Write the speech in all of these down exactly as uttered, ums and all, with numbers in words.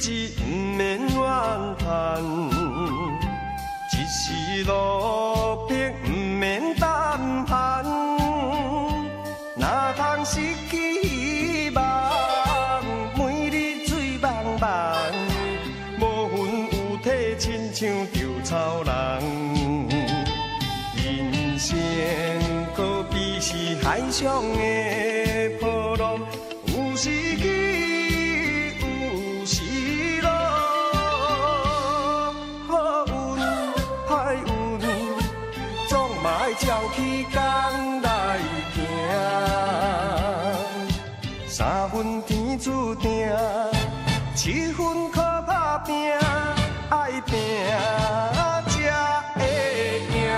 志不免怨叹，一时落魄不免胆寒。哪通失去希望，每日醉茫茫，无魂有体，亲像稻草人。人生可比是海上的波浪，有时起，有时落。好运歹运，总嘛爱照起工来行。三分天注定，七分靠打拼，爱拼才会赢。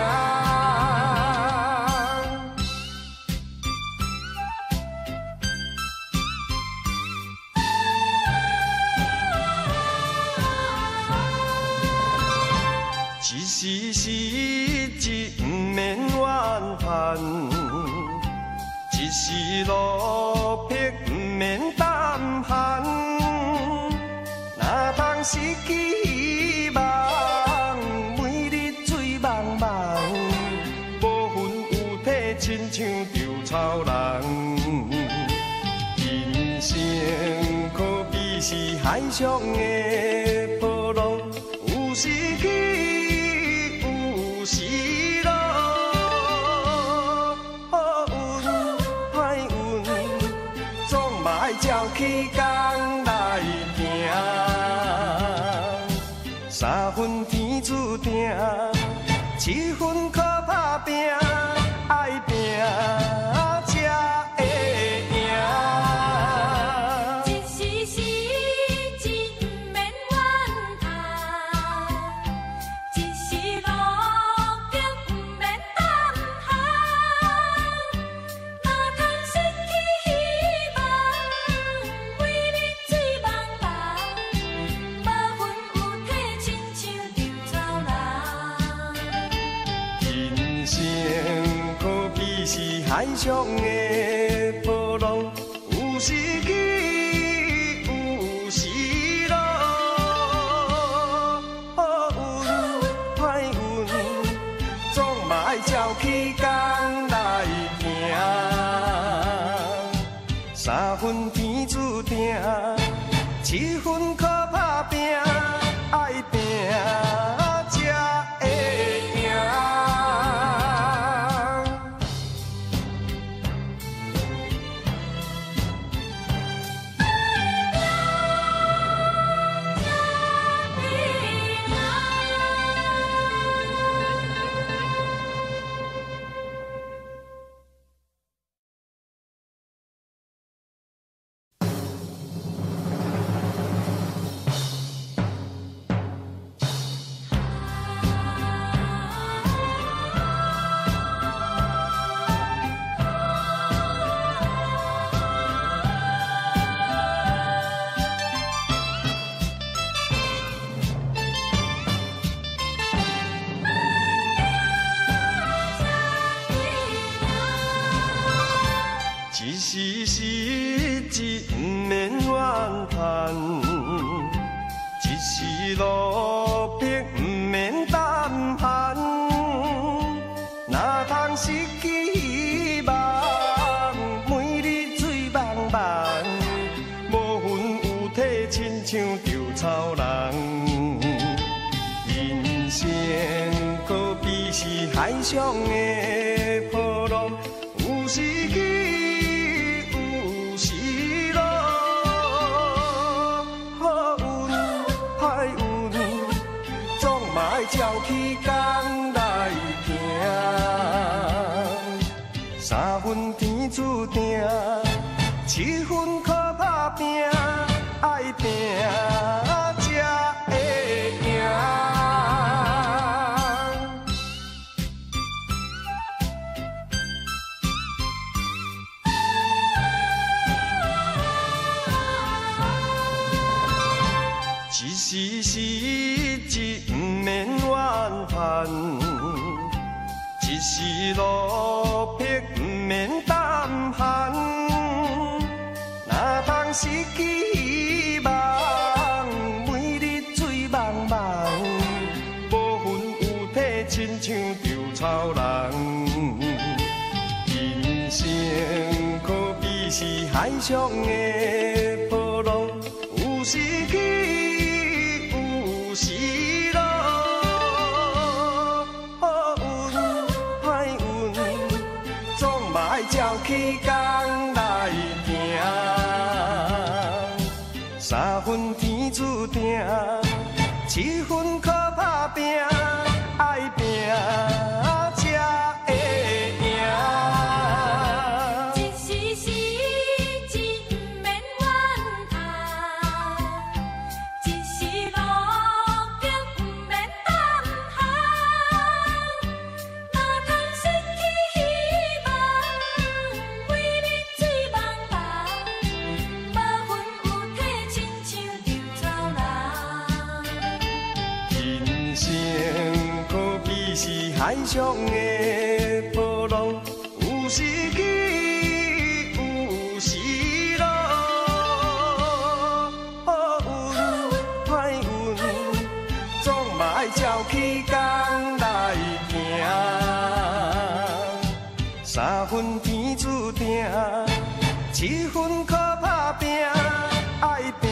一时失志不免怨叹，一时落魄不免胆寒。哪通失去希望，每日醉茫茫，无魂有体，亲像稻草人。人生可比是海上的波浪，有时起。是咯，好运歹运，总嘛爱照起工来行。三分天注定，七分靠打拼，爱拼才会赢。海上的波浪，有时起，有时落。好运歹运，总嘛爱照起工来行。三分天注定，七分靠打拼，爱拼才会赢。一时失志不免怨叹，一时落魄不免胆寒。哪通失去希望，每日醉茫茫，无魂有体，亲像稻草人。人生可比是海上的波浪，有时起。照起工来行，三分天注定，七分靠打拼，爱拼才会赢。一时失志不免怨叹，一时落魄不免胆寒。哪通失去希望， 海上的波浪，有时起，有时落。好运歹运，总嘛爱照起工来行。三分天注定，七分靠打拼，爱拼。海上的波浪，有时起，有时落。好运歹运，总嘛爱照起工来行。三分天注定，七分靠打拼，爱拼。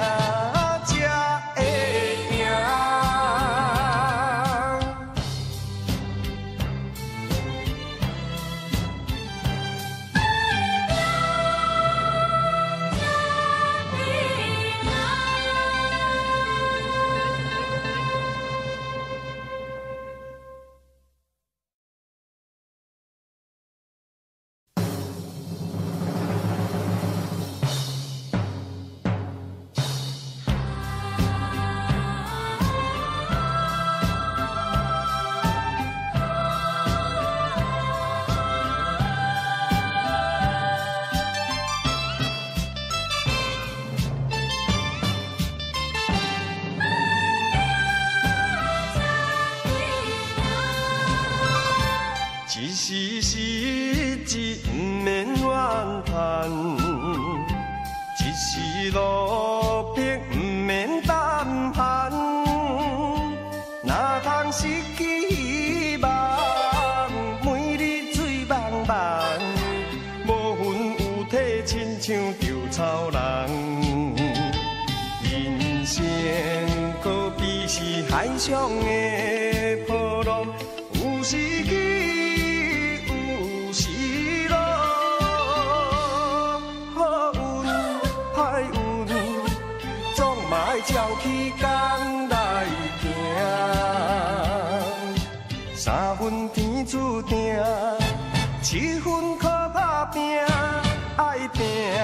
一时失志，不免怨叹；一时落魄，不免胆寒。哪通失去希望，每日醉茫茫，无魂有体，亲像稻草人。人生可比是海上的波浪，有时起。照起工来行，三分天注定，七分靠打拼，爱拼。